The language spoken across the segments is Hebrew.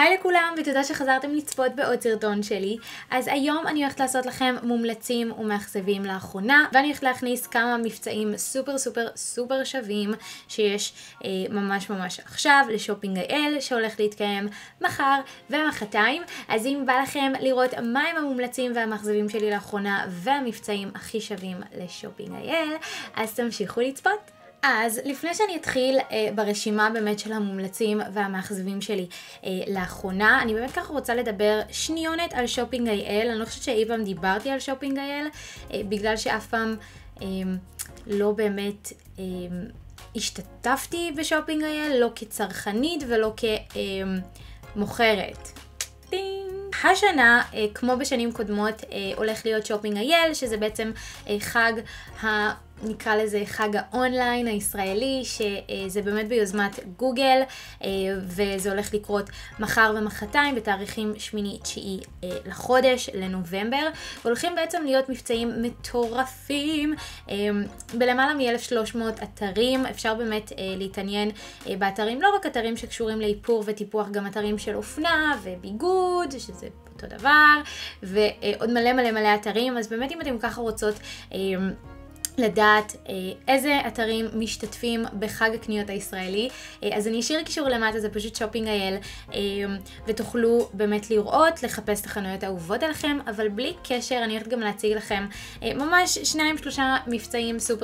היי לכולם ותודה שחזרתם לצפות בעוד סרטון שלי. אז היום אני הולכת לעשות לכם מומלצים ומאכזבים לאחרונה, ואני הולכת להכניס כמה מבצעים סופר שווים שיש ממש עכשיו לשופינג.il שהולך להתקיים מחר ומחרתיים. אז אם בא לכם לראות מהם המומלצים והמאכזבים שלי לאחרונה והמבצעים הכי שווים לשופינג.il, אז תמשיכו לצפות. אז לפני שאני אתחיל ברשימה באמת של המומלצים והמאכזבים שלי לאחרונה, אני באמת ככה רוצה לדבר שניונת על שופינג.il. אני לא חושבת שאי פעם דיברתי על שופינג.il, בגלל שאף פעם לא באמת השתתפתי בשופינג.il, לא כצרכנית ולא כמוכרת. השנה, כמו בשנים קודמות, הולך להיות שופינג.il, שזה בעצם נקרא לזה חג האונליין הישראלי, שזה באמת ביוזמת גוגל, וזה הולך לקרות מחר ומחרתיים בתאריכים 8-9 לחודש לנובמבר, והולכים בעצם להיות מבצעים מטורפים בלמעלה מ-1300 אתרים. אפשר באמת להתעניין באתרים, לא רק אתרים שקשורים לאיפור וטיפוח, גם אתרים של אופנה וביגוד, שזה אותו דבר, ועוד מלא אתרים. אז באמת אם אתם ככה רוצות לדעת איזה אתרים משתתפים בחג הקניות הישראלי, אז אני אשאיר קישור למטה, זה פשוט שופינג.il, ותוכלו באמת לראות, לחפש את החנויות האהובות עליכם. אבל בלי קשר אני הולכת גם להציג לכם ממש 2-3 מבצעים סופר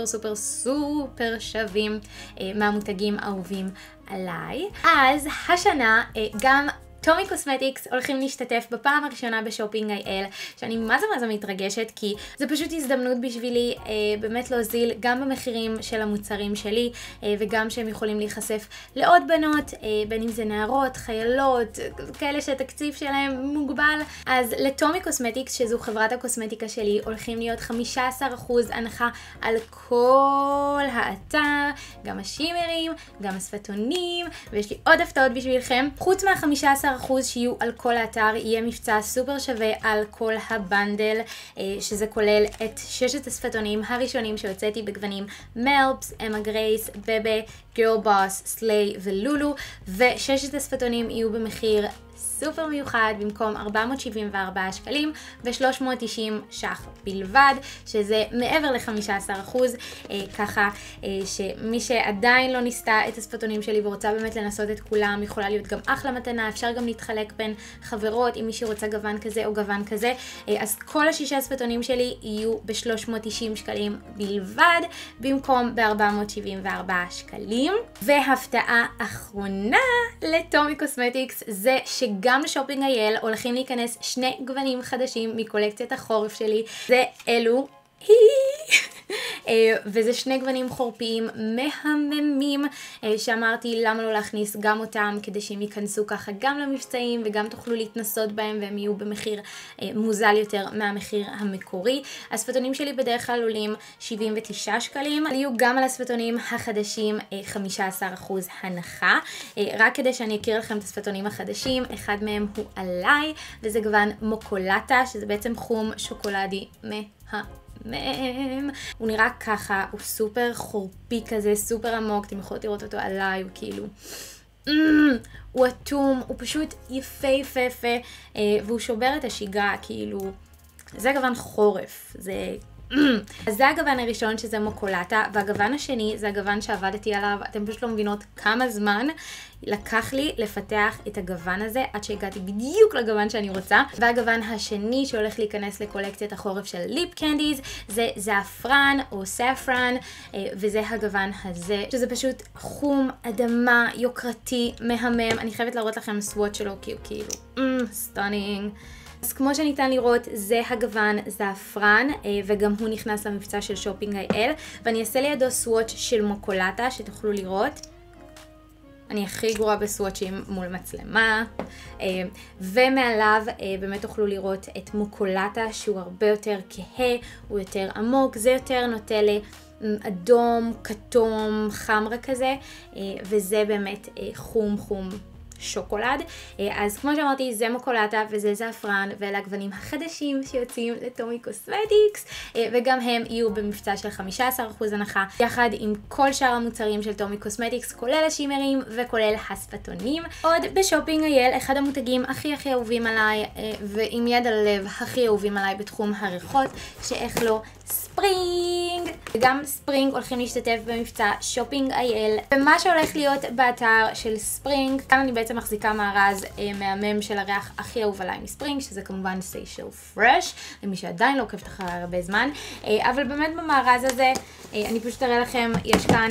שווים מהמותגים האהובים עליי. אז השנה גם טומי קוסמטיקס הולכים להשתתף בפעם הראשונה בשופינג.il, שאני מה זה מתרגשת, כי זה פשוט הזדמנות בשבילי באמת להוזיל גם במחירים של המוצרים שלי, וגם שהם יכולים להיחשף לעוד בנות, בין אם זה נערות, חיילות, כאלה שהתקציב שלהם מוגבל. אז לטומי קוסמטיקס, שזו חברת הקוסמטיקה שלי, הולכים להיות 15% הנחה על כל האתר, גם השימרים, גם הספטונים, ויש לי עוד הפתעות בשבילכם. חוץ מה-15% שיהיו על כל האתר, יהיה מבצע סופר שווה על כל הבנדל, שזה כולל את 6 הספטונים הראשונים שהוצאתי בגוונים מלפס, אמה גרייס, בבה, גירל בוס, סליי ולולו, ו6 הספטונים יהיו במחיר סופר מיוחד, במקום 474 שקלים ו390 ש"ח בלבד, שזה מעבר ל-15%, ככה שמי שעדיין לא ניסתה את הספטונים שלי ורוצה באמת לנסות את כולם, יכולה להיות גם אחלה מתנה. אפשר גם להתחלק בין חברות, אם מישהי רוצה גוון כזה או גוון כזה. אז כל 6 הספטונים שלי יהיו ב-390 שקלים בלבד, במקום ב-474 שקלים. והפתעה אחרונה לטומי קוסמטיקס, זה שגם לשופינג.il הולכים להיכנס 2 גוונים חדשים מקולקציית החורף שלי. זה אלו וזה 2 גוונים חורפיים מהממים, שאמרתי למה לא להכניס גם אותם, כדי שהם ייכנסו ככה גם למבצעים וגם תוכלו להתנסות בהם, והם יהיו במחיר מוזל יותר מהמחיר המקורי. הספטונים שלי בדרך כלל עולים 79 שקלים, יהיו גם על הספטונים החדשים 15% הנחה. רק כדי שאני אכיר לכם את הספטונים החדשים, אחד מהם הוא עליי, וזה גוון מוקולטה, שזה בעצם חום שוקולדי הוא נראה ככה, הוא סופר חורפי כזה, סופר עמוק. אתם יכולות לראות אותו עליי, הוא כאילו הוא אטום, הוא פשוט יפה, והוא שובר את השגרה, כאילו זה גוון חורף, אז זה הגוון הראשון, שזה מוקולטה, והגוון השני זה הגוון שעבדתי עליו. אתם פשוט לא מבינות כמה זמן לקח לי לפתח את הגוון הזה עד שהגעתי בדיוק לגוון שאני רוצה. והגוון השני שהולך להיכנס לקולקציית החורף של ליפ קנדיז זה זעפרן או ספרן, וזה הגוון הזה, שזה פשוט חום אדמה יוקרתי מהמם. אני חייבת להראות לכם סווט שלו, כאילו סטונינג. אז כמו שניתן לראות, זה הגוון זעפרן, וגם הוא נכנס למבצע של שופינג.il, ואני אעשה לידו סווטש של מוקולטה שתוכלו לראות. אני הכי גרועה בסוואצ'ים מול מצלמה, ומעליו באמת תוכלו לראות את מוקולטה, שהוא הרבה יותר כהה, הוא יותר עמוק, זה יותר נוטה אדום, כתום, חמרה כזה, וזה באמת חום שוקולד. אז כמו שאמרתי, זה מוקולטה וזה זעפרן, ואלה הגוונים החדשים שיוצאים לטומי קוסמטיקס, וגם הם יהיו במבצע של 15% הנחה, יחד עם כל שאר המוצרים של טומי קוסמטיקס, כולל השימרים וכולל השפתונים. עוד בשופינג אייל, אחד המותגים הכי אהובים עליי, ועם יד על הלב הכי אהובים עליי בתחום הריחות, שאיך לא, ספרינג. וגם ספרינג הולכים להשתתף במבצע שופינג אייל, ומה שהולך להיות באתר של ספרינג, כאן אני בעצם מחזיקה מארז מהמם של הריח הכי אהוב עליי מספרינג, שזה כמובן סיישל פרש, למי שעדיין לא עוקבת אחרי הרבה זמן, אבל באמת במארז הזה, אני פשוט אראה לכם, יש כאן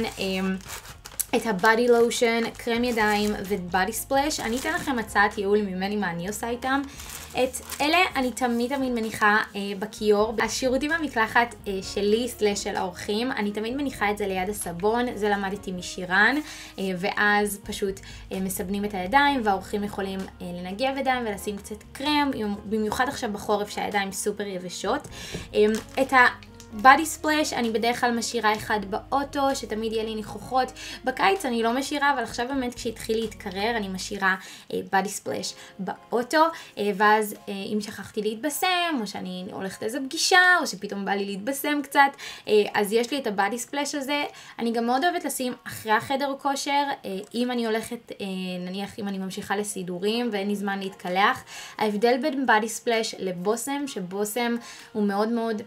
את הבאדי לושן, קרם ידיים ובאדי ספלש. אני אתן לכם הצעת ייעול ממני מה אני עושה איתם. את אלה אני תמיד מניחה בכיור. השירותים במקלחת שלי סלש של האורחים, אני תמיד מניחה את זה ליד הסבון, זה למדתי משירן, ואז פשוט מסבנים את הידיים והאורחים יכולים לנגב ידיים ולשים קצת קרם, במיוחד עכשיו בחורף שהידיים סופר יבשות. את בדי ספלש אני בדרך כלל משאירה אחד באוטו, שתמיד יהיה לי ניחוחות. בקיץ אני לא משאירה, אבל עכשיו באמת כשהתחיל להתקרר אני משאירה בדי ספלש באוטו, ואז אם שכחתי להתבשם, או שאני הולכת איזו פגישה, או שפתאום בא לי להתבשם קצת, אז יש לי את הבדי ספלש הזה. אני גם מאוד אוהבת לשים אחרי החדר כושר, אם אני הולכת, נניח אם אני ממשיכה לסידורים ואין לי זמן להתקלח. ההבדל בין בדי ספלש לבוסם, שבוסם הוא מאוד מאוד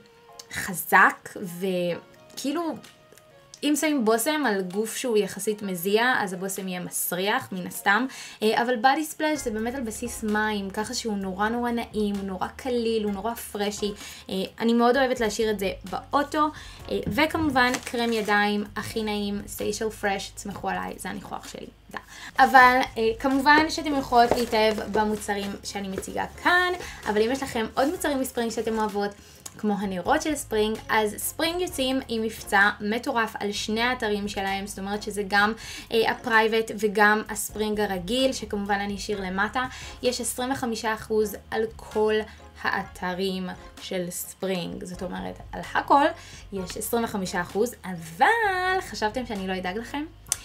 חזק, וכאילו אם שמים בוסם על גוף שהוא יחסית מזיע, אז הבוסם יהיה מסריח מן הסתם, אבל בדי ספלש זה באמת על בסיס מים, ככה שהוא נורא נעים, הוא נורא קליל, הוא נורא פרשי. אני מאוד אוהבת להשאיר את זה באוטו, וכמובן קרם ידיים הכי נעים, סיישל פרש, תסמכו עליי, זה הניחוח שלי. אבל כמובן שאתם יכולות להתאהב במוצרים שאני מציגה כאן, אבל אם יש לכם עוד מוצרים מספרינג שאתם אוהבות, כמו הנרות של ספרינג, אז ספרינג יוצאים עם מבצע מטורף על שני האתרים שלהם, זאת אומרת שזה גם הפרייבט וגם הספרינג הרגיל, שכמובן אני אשאיר למטה. יש 25% על כל האתרים של ספרינג, זאת אומרת על הכל יש 25%, אבל חשבתם שאני לא אדאג לכם?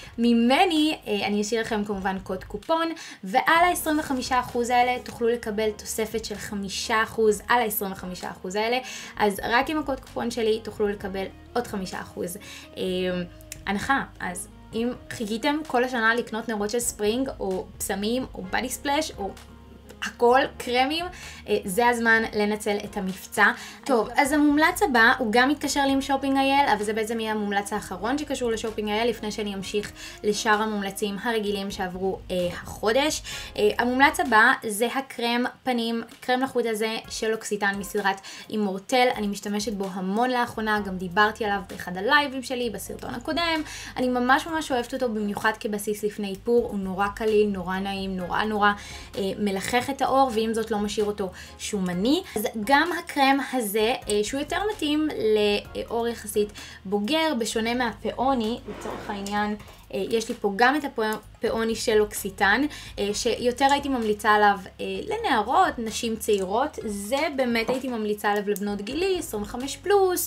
ממני אני אשאיר לכם כמובן קוד קופון, ועל ה-25% האלה תוכלו לקבל תוספת של 5% על ה-25% האלה, אז רק עם הקוד קופון שלי תוכלו לקבל עוד 5% הנחה. אז אם חיכיתם כל השנה לקנות נרות של ספרינג או פסמים או בדי ספלש או הכל קרמים, זה הזמן לנצל את המבצע. טוב, אז המומלץ הבא הוא גם מתקשר לי עם שופינג אייל, אבל זה בעצם יהיה המומלץ האחרון שקשור לשופינג אייל, לפני שאני אמשיך לשאר המומלצים הרגילים שעברו החודש. המומלץ הבא זה הקרם פנים, קרם נחות הזה של לוקסיטן מסדרת אימורטל. אני משתמשת בו המון לאחרונה, גם דיברתי עליו באחד הלייבים שלי בסרטון הקודם. אני ממש אוהבת אותו, במיוחד כבסיס לפני איפור. הוא נורא קליל, נורא נעים, נורא מלחך את האור, ועם זאת לא משאיר אותו שומני. אז גם הקרם הזה, שהוא יותר מתאים לאור יחסית בוגר, בשונה מהפאוני, לצורך העניין, יש לי פה גם את הפאוני של לוקסיטן, שיותר הייתי ממליצה עליו לנערות, נשים צעירות. זה באמת הייתי ממליצה עליו לבנות גילי, 25 פלוס,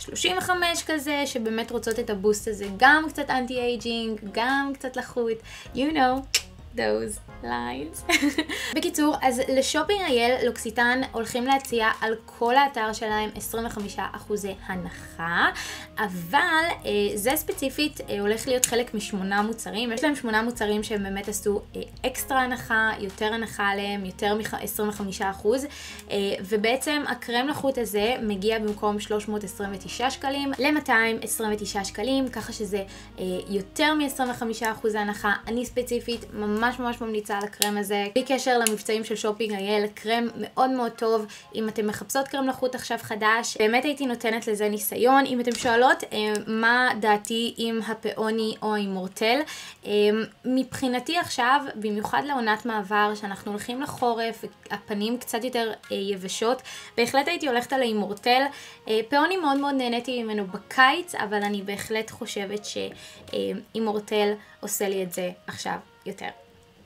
35 כזה, שבאמת רוצות את הבוסט הזה, גם קצת אנטי אייג'ינג, גם קצת לחות, you know. those lines. בקיצור, אז לשופינג אייל לוקסיטן הולכים להציע על כל האתר שלהם 25% הנחה, אבל זה ספציפית הולך להיות חלק מ8 מוצרים. יש להם 8 מוצרים שהם באמת עשו אקסטרה הנחה, יותר הנחה עליהם, יותר מ25%, ובעצם הקרם נחות הזה מגיע במקום 329 שקלים ל-229 שקלים, ככה שזה יותר מ25% הנחה. אני ספציפית ממש ממליצה על הקרם הזה. בלי קשר למבצעים של שופינג אייל, קרם מאוד טוב. אם אתם מחפשות קרם נחות עכשיו חדש, באמת הייתי נותנת לזה ניסיון. אם אתם שואלות מה דעתי עם הפאוני או אימורטל, מבחינתי עכשיו, במיוחד לעונת מעבר, שאנחנו הולכים לחורף, הפנים קצת יותר יבשות, בהחלט הייתי הולכת על האימורטל. פאוני מאוד נהניתי ממנו בקיץ, אבל אני בהחלט חושבת שאימורטל עושה לי את זה עכשיו יותר.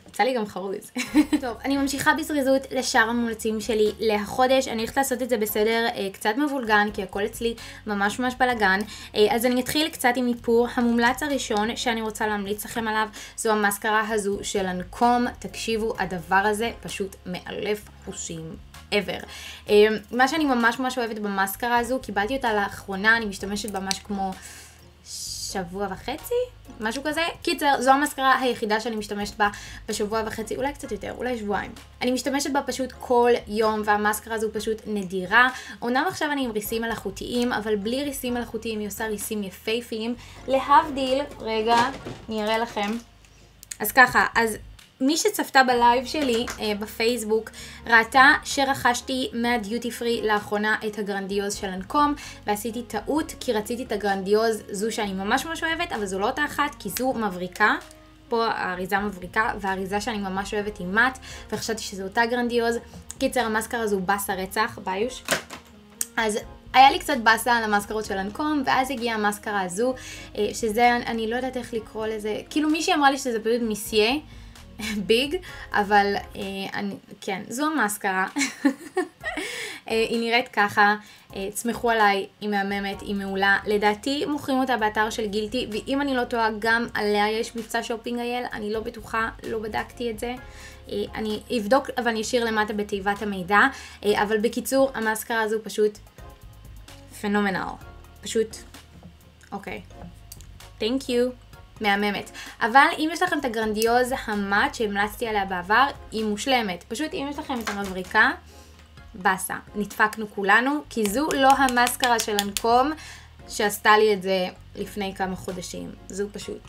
יצא לי גם חרוז. טוב, אני ממשיכה בזריזות לשאר המומלצים שלי להחודש. אני הולכת לעשות את זה בסדר קצת מבולגן, כי הכל אצלי ממש בלגן. אז אני אתחיל קצת עם איפור. המומלץ הראשון שאני רוצה להמליץ לכם עליו, זו המסקרה הזו של לנקום. תקשיבו, הדבר הזה פשוט מאלף חושים. ever. מה שאני ממש אוהבת במסקרה הזו, קיבלתי אותה לאחרונה, אני משתמשת ממש כמו שבוע וחצי, משהו כזה. קיצר, זו המסקרה היחידה שאני משתמשת בה בשבוע וחצי, אולי קצת יותר, אולי שבועיים. אני משתמשת בה פשוט כל יום, והמסקרה הזו פשוט נדירה. אומנם עכשיו אני עם ריסים מלאכותיים, אבל בלי ריסים מלאכותיים היא עושה ריסים יפהפיים. להבדיל, רגע, אני אראה לכם. אז ככה, אז מי שצפתה בלייב שלי בפייסבוק ראתה שרכשתי מהדיוטי פרי לאחרונה את הגרנדיוז של לנקום, ועשיתי טעות כי רציתי את הגרנדיוז, זו שאני ממש אוהבת, אבל זו לא אותה אחת כי זו מבריקה. פה האריזה מבריקה, והאריזה שאני ממש אוהבת היא מאט, וחשבתי שזו אותה גרנדיוז. קיצר, המסקרה הזו בסה רצח, ביוש. אז היה לי קצת בסה על המסקרות של לנקום, ואז הגיעה המסקרה הזו, שזה, אני לא יודעת איך לקרוא לזה, כאילו מישהי אמרה לי שזה פשוט מיסיה, ביג, אבל כן, זו המסקרה. היא נראית ככה, תסמכו עליי, היא מהממת, היא מעולה. לדעתי מוכרים אותה באתר של גילטי, ואם אני לא טועה גם עליה יש מבצע שופינג אייל, אני לא בטוחה, לא בדקתי את זה. אני אבדוק, אבל אני אשאיר למטה בתיבת המידע. אבל בקיצור, המסקרה הזו פשוט פנומנל. פשוט, אוקיי. Thank you. מהממת. אבל אם יש לכם את הגרנדיוז המאט שהמלצתי עליה בעבר, היא מושלמת. פשוט אם יש לכם את המבריקה, בסה. נדפקנו כולנו, כי זו לא המסקרה של לנקום שעשתה לי את זה לפני כמה חודשים. זו פשוט.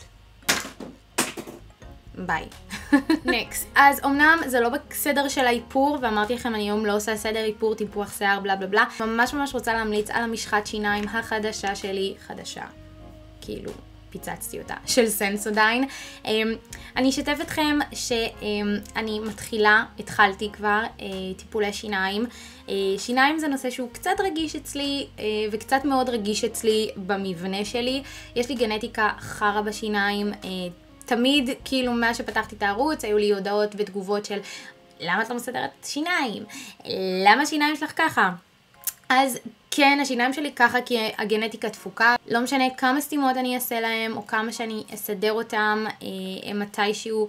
ביי. נקסט. אז אמנם זה לא בסדר של האיפור, ואמרתי לכם אני היום לא עושה סדר איפור, טיפוח שיער, בלה בלה בלה. ממש רוצה להמליץ על המשחת שיניים החדשה שלי. חדשה. כאילו. פיצצתי אותה, של סנסודיין. אני אשתף אתכם שאני התחלתי כבר טיפולי שיניים. שיניים זה נושא שהוא קצת רגיש אצלי, וקצת מאוד רגיש אצלי במבנה שלי. יש לי גנטיקה חרה בשיניים, תמיד כאילו מאז שפתחתי את הערוץ היו לי הודעות ותגובות של למה את לא מסדרת שיניים? למה השיניים שלך ככה? אז כן, השיניים שלי ככה כי הגנטיקה תפוקה. לא משנה כמה סתימות אני אעשה להם, או כמה שאני אסדר אותם, הם מתישהו.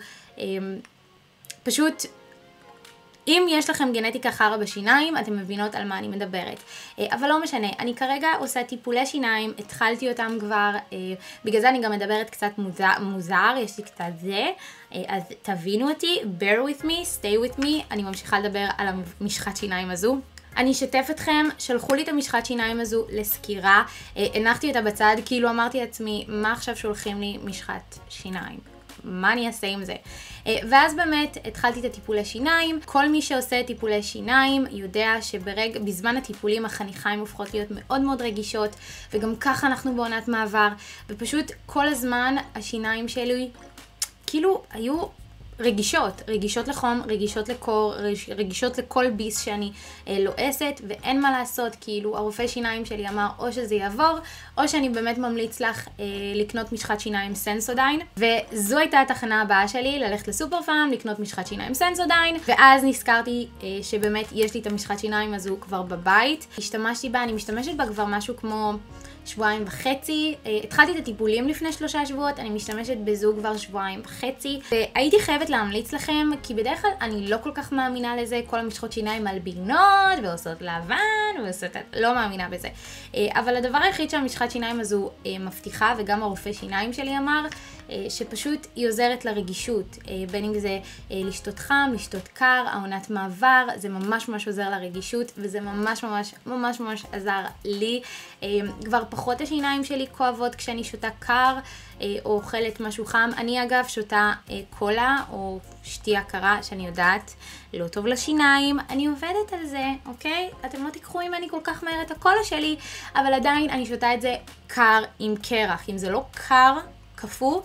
פשוט, אם יש לכם גנטיקה חרה בשיניים, אתם מבינות על מה אני מדברת. אבל לא משנה, אני כרגע עושה טיפולי שיניים, התחלתי אותם כבר, בגלל זה אני גם מדברת קצת מוזר, יש לי קצת זה. אז תבינו אותי, bear with me, stay with me, אני ממשיכה לדבר על המשחת שיניים הזו. אני אשתף אתכם, שלחו לי את המשחת שיניים הזו לסקירה, הנחתי אותה בצד, כאילו אמרתי לעצמי, מה עכשיו שולחים לי משחת שיניים? מה אני אעשה עם זה? ואז באמת התחלתי את הטיפולי שיניים. כל מי שעושה טיפולי שיניים יודע שבזמן הטיפולים החניכיים הופכות להיות מאוד רגישות, וגם ככה אנחנו בעונת מעבר, ופשוט כל הזמן השיניים שלי כאילו היו רגישות לחום, רגישות לקור, רגישות לכל ביס שאני לועסת, ואין מה לעשות, כאילו הרופא שיניים שלי אמר או שזה יעבור, או שאני באמת ממליץ לך לקנות משחת שיניים סנסודיין, וזו הייתה התחנה הבאה שלי, ללכת לסופר פארם, לקנות משחת שיניים סנסודיין, ואז נזכרתי שבאמת יש לי את המשחת שיניים הזו כבר בבית, השתמשתי בה, אני משתמשת בה כבר משהו כמו שבועיים וחצי, התחלתי את הטיפולים לפני 3 שבועות, אני משתמשת בזו כבר שבועיים וחצי, והייתי חייבת להמליץ לכם, כי בדרך כלל אני לא כל כך מאמינה לזה, כל המשחות שיניים מלבינות ועושות לבן ועושות, לא מאמינה בזה. אבל הדבר היחיד שהמשחת שיניים הזו מבטיחה, וגם הרופא שיניים שלי אמר, שפשוט היא עוזרת לרגישות, בין אם זה לשתות חם, לשתות קר, העונת מעבר, זה ממש עוזר לרגישות, וזה ממש עזר לי. כבר פחות השיניים שלי כואבות כשאני שותה קר, או אוכלת משהו חם. אני אגב שותה קולה או שתייה קרה, שאני יודעת לא טוב לשיניים, אני עובדת על זה, אוקיי? אתם לא תיקחו ממני כל כך מהר את הקולה שלי, אבל עדיין אני שותה את זה קר עם קרח. אם זה לא קר, קפוא,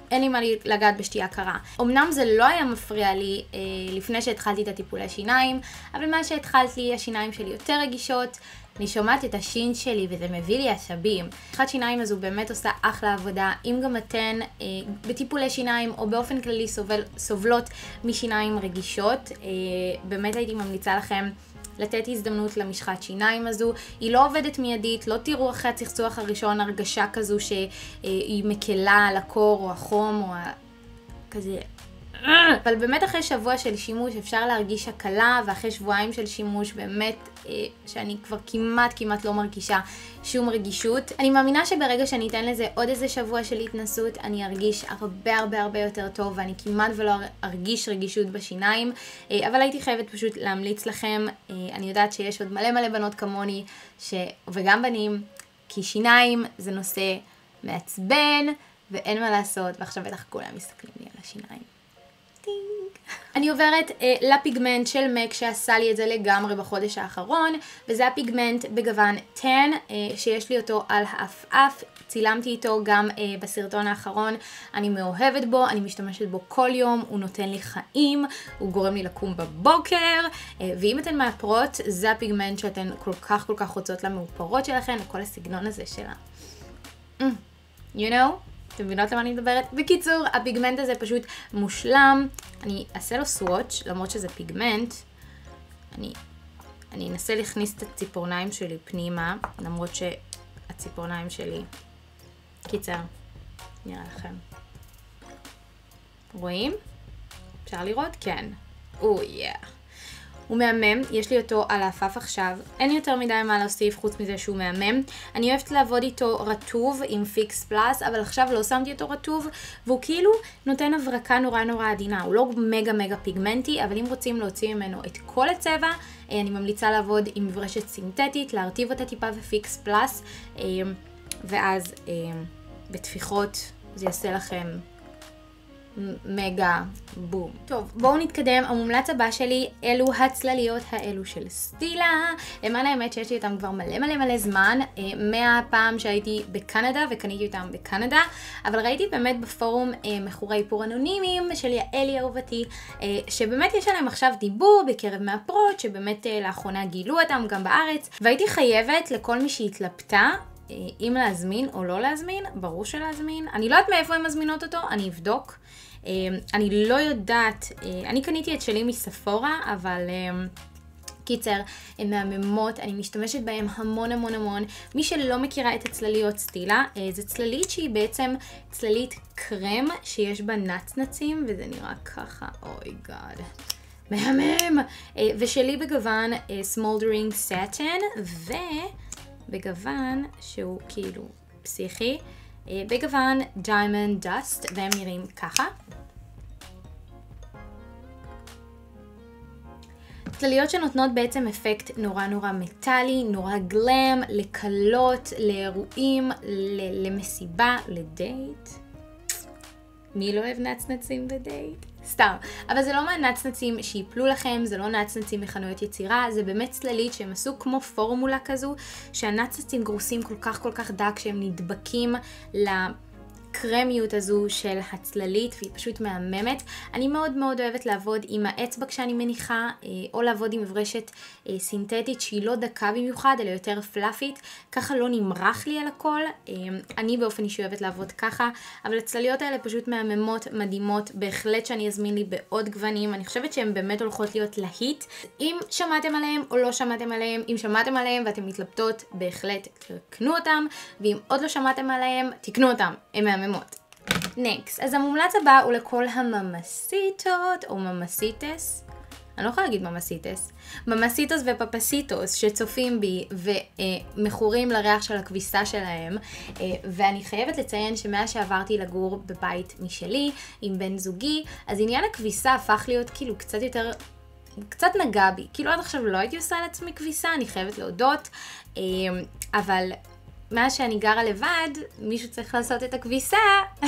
אין לי מה לגעת בשתייה קרה. אמנם זה לא היה מפריע לי לפני שהתחלתי את הטיפולי שיניים, אבל מה שהתחלתי, השיניים שלי יותר רגישות, אני שומעת את השין שלי וזה מביא לי עצבים. משחת שיניים הזו באמת עושה אחלה עבודה. אם גם אתן בטיפולי שיניים או באופן כללי סובלות משיניים רגישות, באמת הייתי ממליצה לכם לתת הזדמנות למשחת שיניים הזו. היא לא עובדת מיידית, לא תראו אחרי הצחצוח הראשון הרגשה כזו שהיא מקלה על הקור או החום או כזה. אבל באמת אחרי שבוע של שימוש אפשר להרגיש הקלה, ואחרי שבועיים של שימוש באמת שאני כבר כמעט לא מרגישה שום רגישות. אני מאמינה שברגע שאני אתן לזה עוד איזה שבוע של התנסות, אני ארגיש הרבה יותר טוב, ואני כמעט ולא ארגיש רגישות בשיניים, אבל הייתי חייבת פשוט להמליץ לכם. אני יודעת שיש עוד מלא בנות כמוני, וגם בנים, כי שיניים זה נושא מעצבן, ואין מה לעשות, ועכשיו בטח כולם מסתכלים לי על השיניים. אני עוברת לפיגמנט של MAC שעשה לי את זה לגמרי בחודש האחרון, וזה הפיגמנט בגוון 10 שיש לי אותו על האף. צילמתי איתו גם בסרטון האחרון. אני מאוהבת בו, אני משתמשת בו כל יום, הוא נותן לי חיים, הוא גורם לי לקום בבוקר, ואם אתן מאפרות, זה הפיגמנט שאתן כל כך רוצות למאופרות שלכן, לכל הסגנון הזה שלה. You know? אתם מבינות למה אני מדברת? בקיצור, הפיגמנט הזה פשוט מושלם. אני אעשה לו סווטש, למרות שזה פיגמנט. אני אנסה להכניס את הציפורניים שלי פנימה, למרות שהציפורניים שלי... קיצר, נראה לכם. רואים? אפשר לראות? כן. הוא מהמם, יש לי אותו על האפף עכשיו, אין יותר מדי מה להוסיף חוץ מזה שהוא מהמם. אני אוהבת לעבוד איתו רטוב עם פיקס פלאס, אבל עכשיו לא שמתי אותו רטוב, והוא כאילו נותן הברקה נורא עדינה. הוא לא מגה פיגמנטי, אבל אם רוצים להוציא ממנו את כל הצבע, אני ממליצה לעבוד עם מברשת סינתטית, להרטיב אותה טיפה ופיקס פלאס, ואז בתפיחות זה יעשה לכם מגה בום. טוב, בואו נתקדם. המומלץ הבא שלי אלו הצלליות האלו של סטילה. למען האמת שיש לי אותם כבר מלא זמן, מהפעם שהייתי בקנדה וקניתי אותם בקנדה, אבל ראיתי באמת בפורום מכורי איפור אנונימיים של יעלי אהובתי, שבאמת יש עליהם עכשיו דיבור בקרב מאפרות, שבאמת לאחרונה גילו אותם גם בארץ, והייתי חייבת לכל מי שהתלבטה אם להזמין או לא להזמין, ברור שלהזמין. אני לא יודעת מאיפה הם מזמינות אותו, אני אבדוק. אני לא יודעת, אני קניתי את שלי מספורה, אבל קיצר, הן מהממות, אני משתמשת בהן המון. מי שלא מכירה את הצלליות סטילה, זה צללית שהיא בעצם צללית קרם שיש בה נצנצים, וזה נראה ככה, אוי גאד. מהמם! ושלי בגוון Smoldering Satin, ובגוון שהוא כאילו פסיכי, בגוון Diamond Dust, והם נראים ככה. צלליות שנותנות בעצם אפקט נורא מטלי, נורא גלם, לקלות, לאירועים, למסיבה, לדייט. מי לא אוהב נצנצים בדייט? סתם. אבל זה לא מהנצנצים שיפלו לכם, זה לא נצנצים מחנויות יצירה, זה באמת צללית שהם עשו כמו פורמולה כזו, שהנצנצים גרוסים כל כך דק שהם נדבקים לקרמיות הזו של הצללית, והיא פשוט מהממת. אני מאוד אוהבת לעבוד עם האצבע כשאני מניחה, או לעבוד עם מברשת סינתטית שהיא לא דקה במיוחד, אלא יותר פלאפית, ככה לא נמרח לי על הכל. אני באופן אישי אוהבת לעבוד ככה, אבל הצלליות האלה פשוט מהממות, מדהימות, בהחלט שאני אזמין לי בעוד גוונים, אני חושבת שהן באמת הולכות להיות להיט. אם שמעתם עליהם או לא שמעתם עליהם, אם שמעתם עליהם ואתם מתלבטות, בהחלט תקנו אותם, ואם עוד לא שמעתם עליהם, תקנו אותם, הם מהממות. נקסט, אז המומלץ הבא הוא לכל הממסיטות או ממסיטס, אני לא יכולה להגיד ממסיטס, ממסיטוס ופפסיטוס שצופים בי ומכורים לריח של הכביסה שלהם, ואני חייבת לציין שמאז שעברתי לגור בבית משלי עם בן זוגי, אז עניין הכביסה הפך להיות כאילו קצת נגע בי, כאילו עד עכשיו לא הייתי עושה על עצמי כביסה, אני חייבת להודות, אבל מאז שאני גרה לבד, מישהו צריך לעשות את הכביסה.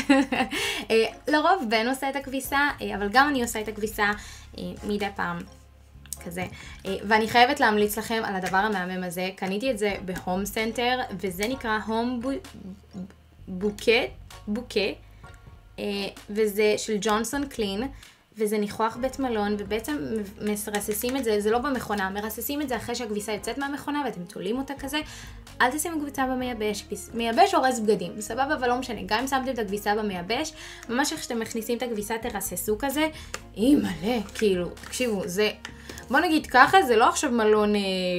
לרוב בן עושה את הכביסה, אבל גם אני עושה את הכביסה מדי פעם כזה. ואני חייבת להמליץ לכם על הדבר המהמם הזה. קניתי את זה בהום סנטר, וזה נקרא הום בוקה. וזה של ג'ונסון קלין, וזה ניחוח בית מלון, ובעצם מרססים את זה, זה לא במכונה, מרססים את זה אחרי שהכביסה יוצאת מהמכונה, ואתם תולים אותה כזה. אל תשימו כביסה במייבש, מייבש הורס בגדים, סבבה, אבל לא משנה, גם אם שמתם את הכביסה במייבש, ממש איך שאתם מכניסים את הכביסה תרססו כזה, מלא, כאילו, תקשיבו, זה, בוא נגיד ככה, זה לא עכשיו מלון,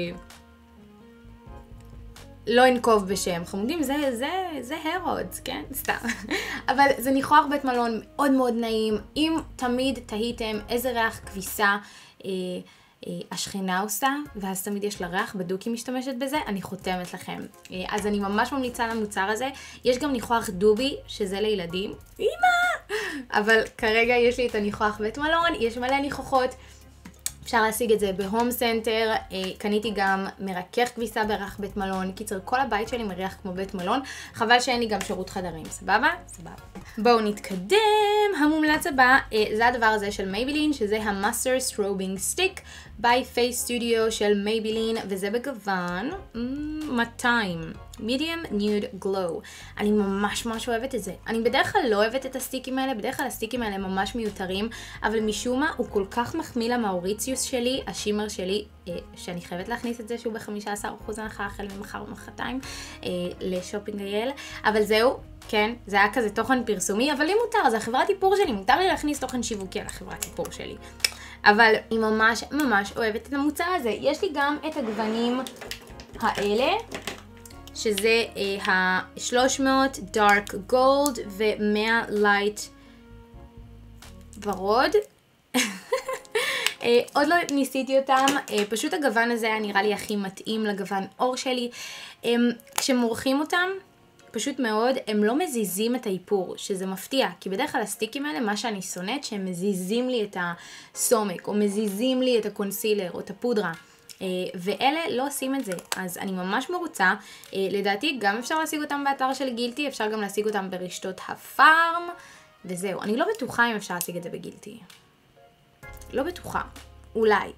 לא אנקוב בשם, חמודים, זה הרודס, כן? סתם. אבל זה ניחוח בית מלון מאוד מאוד נעים. אם תמיד תהיתם איזה ריח כביסה השכנה עושה, ואז תמיד יש לה ריח, בדוק היא משתמשת בזה, אני חותמת לכם. אז אני ממש ממליצה למוצר הזה. יש גם ניחוח דובי, שזה לילדים. אבל כרגע יש לי את הניחוח בית מלון, יש מלא ניחוחות. אפשר להשיג את זה בהום סנטר, קניתי גם מרכך כביסה בריח בית מלון, קיצר כל הבית שלי מריח כמו בית מלון, חבל שאין לי גם שירות חדרים, סבבה? סבבה. בואו נתקדם, המומלץ הבא זה הדבר הזה של מייבלין, שזה המאסטר סטרובינג סטיק by Face Studio של מייבלין, וזה בגוון 200. medium nude glow. אני ממש אוהבת את זה. אני בדרך כלל לא אוהבת את הסטיקים האלה, בדרך כלל הסטיקים האלה ממש מיותרים, אבל משום מה הוא כל כך מחמיא למאוריציוס שלי, השימר שלי, שאני חייבת להכניס את זה שהוא ב-15% הנחה החל ממחר ומחרתיים לשופינג אייל, אבל זהו, כן, זה היה כזה תוכן פרסומי, אבל לי מותר, זה החברת איפור שלי, מותר לי להכניס תוכן שיווקי על החברת איפור שלי. אבל אני ממש אוהבת את המוצר הזה. יש לי גם את הגוונים האלה, שזה ה-300 Dark Gold ו-100 Light ורוד. עוד לא ניסיתי אותם, פשוט הגוון הזה היה נראה לי הכי מתאים לגוון אור שלי. כשמורחים אותם, פשוט מאוד, הם לא מזיזים את האיפור, שזה מפתיע, כי בדרך כלל הסטיקים האלה, מה שאני שונאת, שהם מזיזים לי את הסומק, או מזיזים לי את הקונסילר, או את הפודרה. ואלה לא עושים את זה, אז אני ממש מרוצה. לדעתי גם אפשר להשיג אותם באתר של גילטי, אפשר גם להשיג אותם ברשתות הפארם, וזהו. אני לא בטוחה אם אפשר להשיג את זה בגילטי. לא בטוחה. אולי.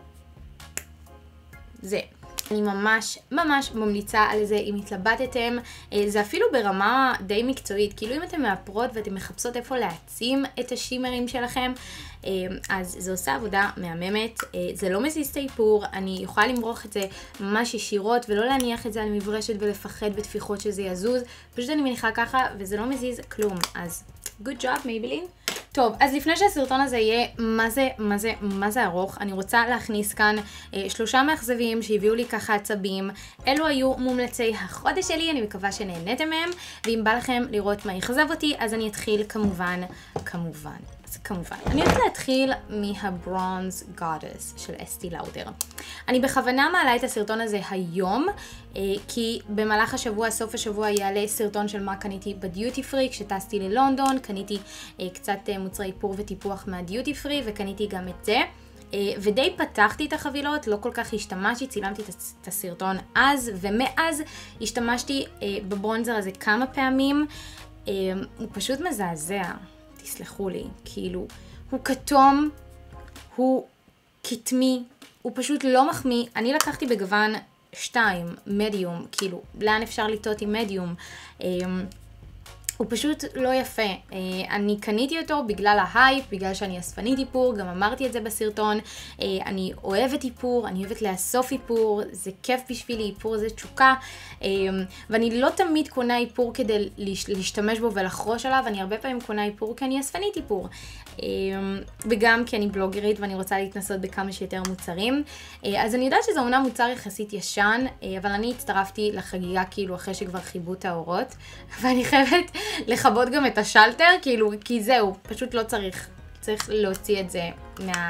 זה. אני ממש ממליצה על זה אם התלבטתם. זה אפילו ברמה די מקצועית, כאילו אם אתם מאפרות ואתם מחפשות איפה להעצים את השימרים שלכם, אז זה עושה עבודה מהממת. זה לא מזיז את האיפור, אני יכולה למרוח את זה ממש ישירות ולא להניח את זה על מברשת ולפחד בתפיחות שזה יזוז, פשוט אני מניחה ככה וזה לא מזיז כלום. אז good job מייבלין. טוב, אז לפני שהסרטון הזה יהיה מה זה ארוך, אני רוצה להכניס כאן 3 מאכזבים שהביאו לי ככה עצבים. אלו היו מומלצי החודש שלי, אני מקווה שנהנתם מהם, ואם בא לכם לראות מה יחזב אותי, אז אני אתחיל כמובן. אני רוצה להתחיל מהברונז גודס של אסתי לאודר. אני בכוונה מעלה את הסרטון הזה היום, כי במהלך השבוע, סוף השבוע, יעלה סרטון של מה קניתי בדיוטי פרי, כשטסתי ללונדון, קניתי קצת מוצרי איפור וטיפוח מהדיוטי פרי, וקניתי גם את זה. ודי פתחתי את החבילות, לא כל כך השתמשתי, צילמתי את הסרטון אז, ומאז השתמשתי בברונזר הזה כמה פעמים. הוא פשוט מזעזע. תסלחו לי, כאילו, הוא כתום, הוא כתמי, הוא פשוט לא מחמיא. אני לקחתי בגוון 2, מדיום, כאילו, לאן אפשר לטעות עם מדיום? הוא פשוט לא יפה. אני קניתי אותו בגלל ההייפ, בגלל שאני אספנית איפור, גם אמרתי את זה בסרטון. אני אוהבת איפור, אני אוהבת לאסוף איפור, זה כיף בשבילי, איפור זה תשוקה. ואני לא תמיד קונה איפור כדי להשתמש בו ולחרוש עליו, אני הרבה פעמים קונה איפור כי אני אספנית איפור. וגם כי אני בלוגרית ואני רוצה להתנסות בכמה שיותר מוצרים. אז אני יודעת שזה אומנם מוצר יחסית ישן, אבל אני הצטרפתי לחגיגה כאילו אחרי שכבר חיבו את האורות, ואני חייבת לכבות גם את השלטר, כאילו, כי זהו, פשוט לא צריך להוציא את זה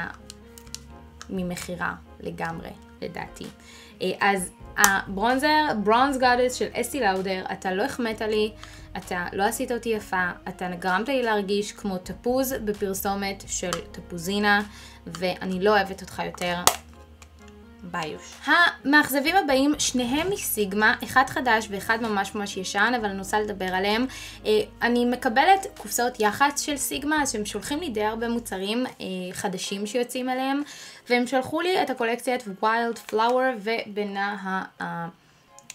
ממחירה לגמרי, לדעתי. אז ברונז גודס של אסתי לאודר, אתה לא החמאת לי, אתה לא עשית אותי יפה, אתה גרמת לי להרגיש כמו תפוז בפרסומת של תפוזינה, ואני לא אוהבת אותך יותר. ביוש. המאכזבים הבאים, שניהם מסיגמה, אחד חדש ואחד ממש ישן, אבל אני רוצה לדבר עליהם. אני מקבלת קופסאות יח"צ של סיגמה, אז הם שולחים לי די הרבה מוצרים חדשים שיוצאים עליהם, והם שלחו לי את הקולקציית Wild Flower ובינה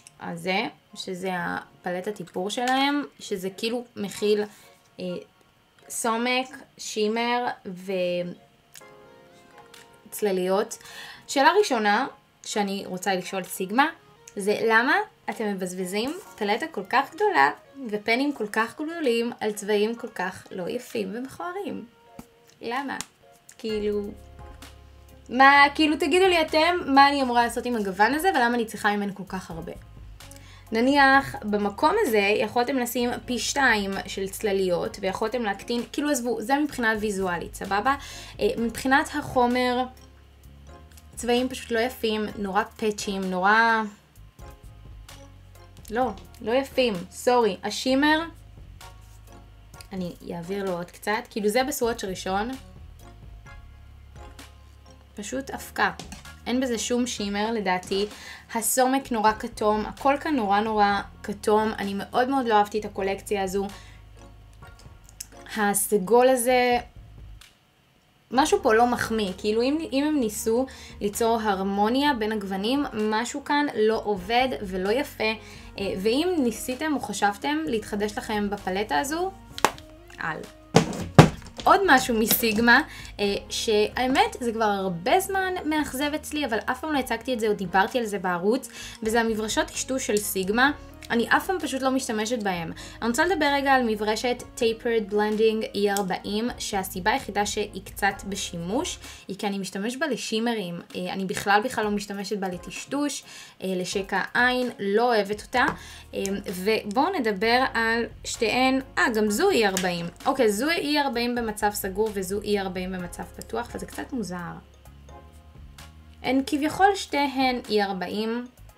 הזה, שזה הפלט הטיפור שלהם, שזה כאילו מכיל סומק, שימר וצלליות. שאלה ראשונה שאני רוצה לשאול את סיגמה, זה למה אתם מבזבזים פלטה כל כך גדולה ופנים כל כך גדולים על צבעים כל כך לא יפים ומכוערים? למה? כאילו תגידו לי אתם מה אני אמורה לעשות עם הגוון הזה ולמה אני צריכה ממנו כל כך הרבה. נניח במקום הזה יכולתם לשים פי 2 של צלליות ויכולתם להקטין, כאילו עזבו, זה מבחינת ויזואלית, סבבה? מבחינת החומר, צבעים פשוט לא יפים, נורא פאצ'ים, נורא... לא יפים, סורי. השימר, אני אעביר לו עוד קצת, כאילו זה בסווטש ראשון. פשוט אפקה. אין בזה שום שימר לדעתי. הסומק נורא כתום, הכל כאן נורא כתום. אני מאוד לא אהבתי את הקולקציה הזו. הסגול הזה, משהו פה לא מחמיא. כאילו אם הם ניסו ליצור הרמוניה בין הגוונים, משהו כאן לא עובד ולא יפה. ואם ניסיתם או חשבתם להתחדש לכם בפלטה הזו, עוד משהו מסיגמה, שהאמת זה כבר הרבה זמן מאכזב אצלי, אבל אף פעם לא הצגתי את זה או דיברתי על זה בערוץ, וזה המברשות טשטוש של סיגמה. אני אף פעם פשוט לא משתמשת בהם. אני רוצה לדבר רגע על מברשת Tapered Blending E40, שהסיבה היחידה שהיא קצת בשימוש, היא כי אני משתמש בה לשימרים. אני בכלל לא משתמשת בה לטשטוש, לשקע העין, לא אוהבת אותה. ובואו נדבר על שתיהן, גם זו E40. אוקיי, זו E40 במצב סגור וזו E40 במצב פתוח, וזה קצת מוזר. הן כביכול שתיהן E40,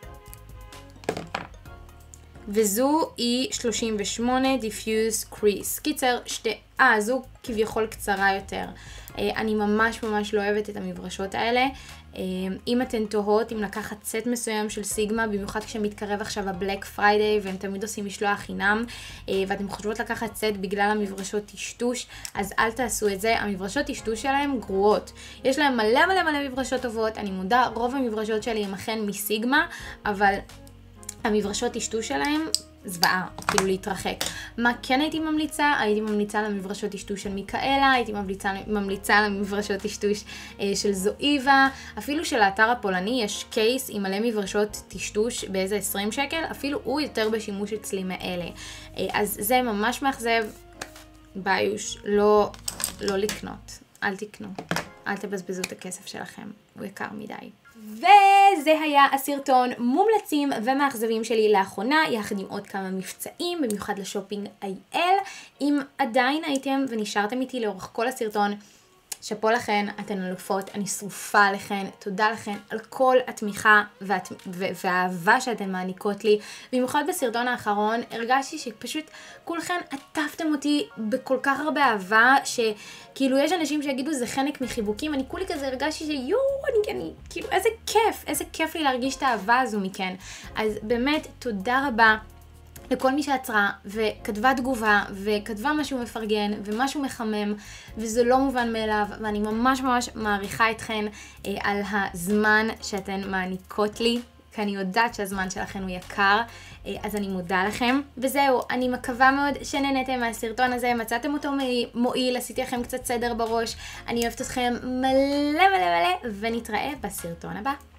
וזו היא 38 Diffuse Crease. קיצר, זו כביכול קצרה יותר. אני ממש לא אוהבת את המברשות האלה. אם אתן תוהות, אם לקחת סט מסוים של סיגמה, במיוחד כשמתקרב עכשיו הבלק פריידיי, והם תמיד עושים משלוח חינם, ואתם חושבות לקחת סט בגלל המברשות טשטוש, אז אל תעשו את זה. המברשות טשטוש שלהם גרועות. יש להם מלא מברשות טובות. אני מודה, רוב המברשות שלי הם אכן מסיגמה, אבל המברשות טשטוש שלהם זוועה, כאילו להתרחק. מה כן הייתי ממליצה? הייתי ממליצה למברשות טשטוש של מיקאלה, הייתי ממליצה למברשות טשטוש של זואיבה, אפילו של האתר הפולני יש קייס עם מלא מברשות טשטוש באיזה 20 שקל, אפילו הוא יותר בשימוש אצלי מאלה. אז זה ממש מאכזב, ביוש, לא לקנות, אל תקנו, אל תבזבזו את הכסף שלכם, הוא יקר מדי. וזה היה הסרטון מומלצים ומאכזבים שלי לאחרונה, יחד עם עוד כמה מבצעים, במיוחד לשופינג IL. אם עדיין הייתם ונשארתם איתי לאורך כל הסרטון, שפו לכן, אתן אלופות, אני שרופה עליכן, תודה לכן על כל התמיכה והאהבה שאתן מעניקות לי. במיוחד בסרטון האחרון, הרגשתי שפשוט כולכן עטפתם אותי בכל כך הרבה אהבה, שכאילו יש אנשים שיגידו זה חנק מחיבוקים, אני כולי כזה הרגשתי אני כאילו איזה כיף לי להרגיש את האהבה הזו מכן. אז באמת תודה רבה לכל מי שעצרה וכתבה תגובה וכתבה משהו מפרגן ומשהו מחמם, וזה לא מובן מאליו, ואני ממש מעריכה אתכן על הזמן שאתן מעניקות לי, כי אני יודעת שהזמן שלכן הוא יקר, אז אני מודה לכם. וזהו, אני מקווה מאוד שנהנתם מהסרטון הזה, מצאתם אותו מועיל, עשיתי לכם קצת סדר בראש, אני אוהבת אתכם מלא ונתראה בסרטון הבא.